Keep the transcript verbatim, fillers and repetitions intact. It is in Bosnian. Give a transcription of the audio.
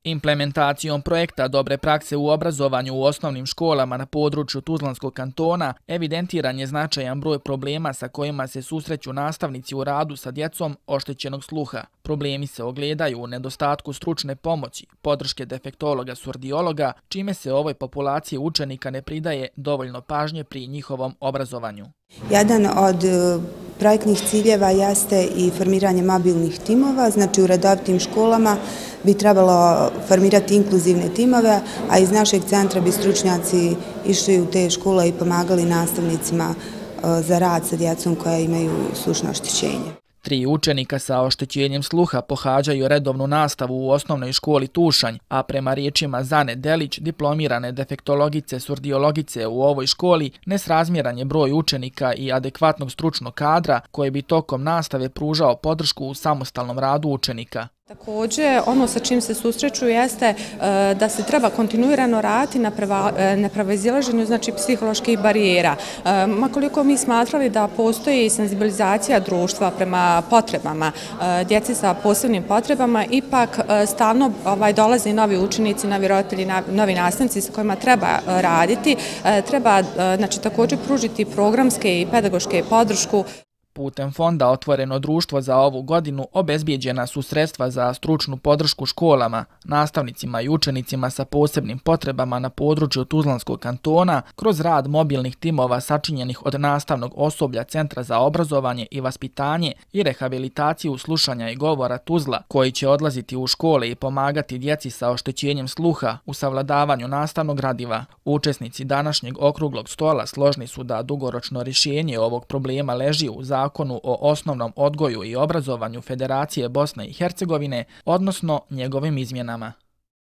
Implementacijom projekta dobre prakse u obrazovanju u osnovnim školama na području Tuzlanskog kantona evidentiran je značajan broj problema sa kojima se susreću nastavnici u radu sa djecom oštećenog sluha. Problemi se ogledaju u nedostatku stručne pomoći, podrške defektologa surdiologa, čime se ovoj populaciji učenika ne pridaje dovoljno pažnje pri njihovom obrazovanju. Jedan od projektnih ciljeva jeste i formiranje mobilnih timova, znači u redovitim školama bi trebalo formirati inkluzivne timove, a iz našeg centra bi stručnjaci išli u te škole i pomagali nastavnicima za rad sa djecom koja imaju slušno oštećenje. Tri učenika sa oštećenjem sluha pohađaju redovnu nastavu u osnovnoj školi Tušanj, a prema riječima Zane Delić, diplomirane defektologice surdiologice u ovoj školi, nesrazmjeran je broj učenika i adekvatnog stručnog kadra koji bi tokom nastave pružao podršku u samostalnom radu učenika. Također, ono sa čim se susreću jeste da se treba kontinuirano raditi na prevazilaženju znači psiholoških barijera. Makoliko mi smatrali da postoji senzibilizacija društva prema potrebama djeci sa posebnim potrebama, ipak stalno dolaze novi učenici, novi roditelji, novi nastavnici sa kojima treba raditi. Treba također pružiti programske i pedagoške podršku. Putem fonda Otvoreno društvo za ovu godinu obezbijeđena su sredstva za stručnu podršku školama, nastavnicima i učenicima sa posebnim potrebama na području Tuzlanskog kantona kroz rad mobilnih timova sačinjenih od nastavnog osoblja Centra za obrazovanje i vaspitanje i rehabilitaciju slušanja i govora Tuzla, koji će odlaziti u škole i pomagati djeci sa oštećenjem sluha u savladavanju nastavnog gradiva. Učesnici današnjeg okruglog stola složni su da dugoročno rješenje ovog problema leži u Zakonu o osnovnom odgoju i obrazovanju Federacije Bosne i Hercegovine, odnosno njegovim izmjenama.